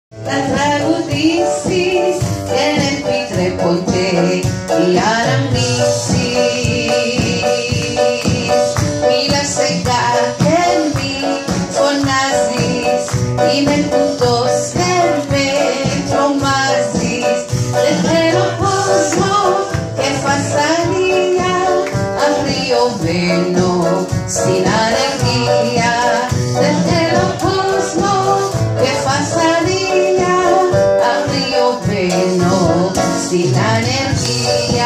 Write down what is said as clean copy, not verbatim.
Θα τραγουδήσεις και δεν επιτρέπονται οι αναμνήσεις. Μίλα σε κάθε μη φωνάζεις, είμαι κουτός δεν με τρομάζεις. Δεν θέλω κόσμο και φασαρία, αύριο μπαίνω στην ανεργία. Δεν θέλω κόσμο και φασαρία, αύριο μπαίνω στην ανεργία.